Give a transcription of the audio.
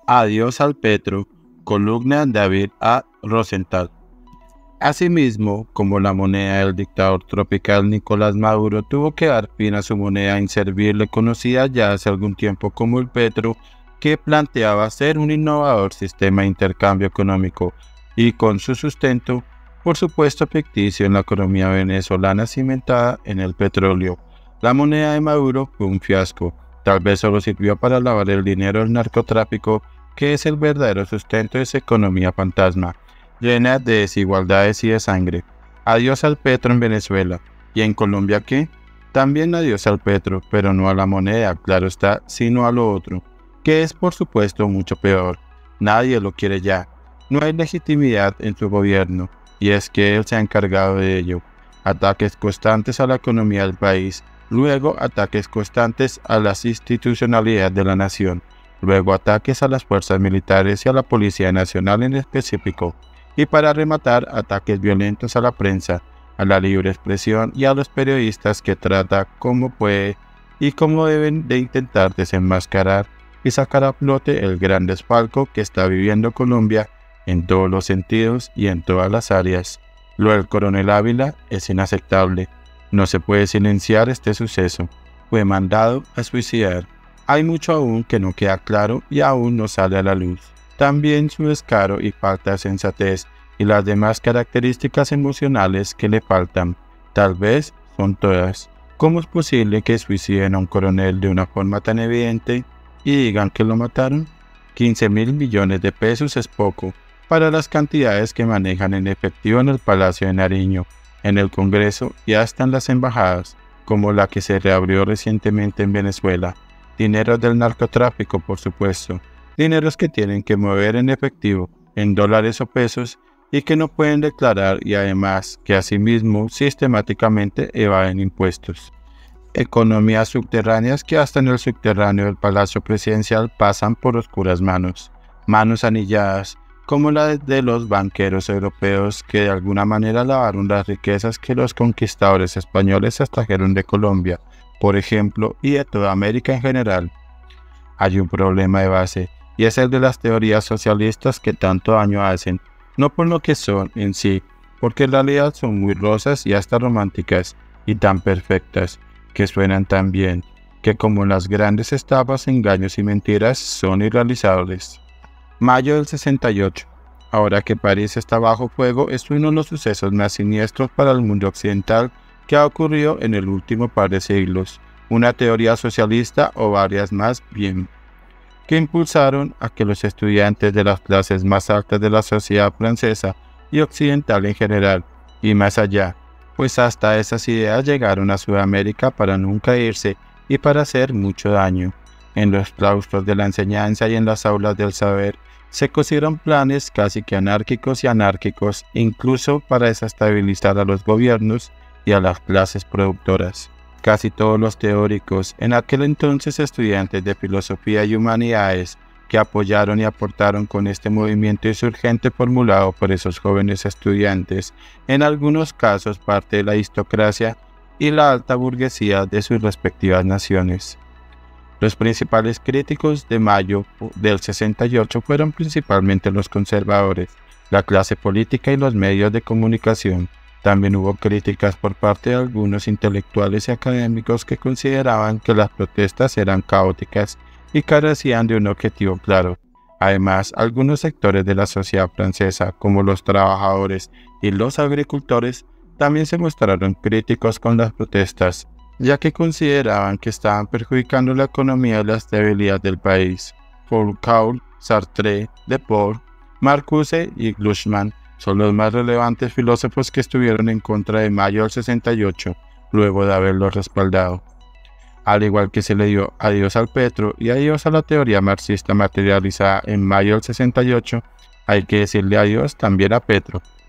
Adiós al petro, columna David A. Rosenthal. Asimismo, como la moneda del dictador tropical Nicolás Maduro tuvo que dar fin a su moneda inservible conocida ya hace algún tiempo como el petro, que planteaba ser un innovador sistema de intercambio económico y con su sustento, por supuesto ficticio en la economía venezolana cimentada en el petróleo. La moneda de Maduro fue un fiasco, tal vez solo sirvió para lavar el dinero del narcotráfico, que es el verdadero sustento de esa economía fantasma, llena de desigualdades y de sangre. Adiós al petro en Venezuela. ¿Y en Colombia qué? También adiós al petro, pero no a la moneda, claro está, sino a lo otro, que es por supuesto mucho peor. Nadie lo quiere ya. No hay legitimidad en su gobierno, y es que él se ha encargado de ello. Ataques constantes a la economía del país, luego ataques constantes a las institucionalidades de la nación, luego ataques a las fuerzas militares y a la Policía Nacional en específico, y para rematar ataques violentos a la prensa, a la libre expresión y a los periodistas que trata como puede y cómo deben de intentar desenmascarar y sacar a flote el gran desfalco que está viviendo Colombia en todos los sentidos y en todas las áreas. Lo del coronel Ávila es inaceptable. No se puede silenciar este suceso. Fue mandado a suicidar. Hay mucho aún que no queda claro y aún no sale a la luz. También su descaro y falta de sensatez y las demás características emocionales que le faltan. Tal vez son todas. ¿Cómo es posible que suiciden a un coronel de una forma tan evidente y digan que lo mataron? 15.000 millones de pesos es poco para las cantidades que manejan en efectivo en el Palacio de Nariño, en el Congreso y hasta en las embajadas, como la que se reabrió recientemente en Venezuela. Dineros del narcotráfico, por supuesto. Dineros que tienen que mover en efectivo, en dólares o pesos, y que no pueden declarar y además que asimismo sistemáticamente evaden impuestos. Economías subterráneas que hasta en el subterráneo del Palacio Presidencial pasan por oscuras manos. Manos anilladas, como la de los banqueros europeos que de alguna manera lavaron las riquezas que los conquistadores españoles extrajeron de Colombia, por ejemplo, y de toda América en general. Hay un problema de base, y es el de las teorías socialistas que tanto daño hacen, no por lo que son en sí, porque en realidad son muy rosas y hasta románticas, y tan perfectas, que suenan tan bien, que como las grandes estafas, engaños y mentiras son irrealizables. Mayo del 68. Ahora que París está bajo fuego, es uno de los sucesos más siniestros para el mundo occidental que ha ocurrido en el último par de siglos, una teoría socialista o varias más bien, que impulsaron a que los estudiantes de las clases más altas de la sociedad francesa y occidental en general, y más allá, pues hasta esas ideas llegaron a Sudamérica para nunca irse y para hacer mucho daño. En los claustros de la enseñanza y en las aulas del saber, se cosieron planes casi que anárquicos y anárquicos, incluso para desestabilizar a los gobiernos y a las clases productoras. Casi todos los teóricos, en aquel entonces estudiantes de filosofía y humanidades, que apoyaron y aportaron con este movimiento insurgente formulado por esos jóvenes estudiantes, en algunos casos parte de la aristocracia y la alta burguesía de sus respectivas naciones. Los principales críticos de mayo del 68 fueron principalmente los conservadores, la clase política y los medios de comunicación. También hubo críticas por parte de algunos intelectuales y académicos que consideraban que las protestas eran caóticas y carecían de un objetivo claro. Además, algunos sectores de la sociedad francesa, como los trabajadores y los agricultores, también se mostraron críticos con las protestas, ya que consideraban que estaban perjudicando la economía y la estabilidad del país. Foucault, Sartre, Deport, Marcuse y Glucksmann son los más relevantes filósofos que estuvieron en contra de mayo del 68, luego de haberlo respaldado. Al igual que se le dio adiós al petro y adiós a la teoría marxista materializada en mayo del 68, hay que decirle adiós también a Petro.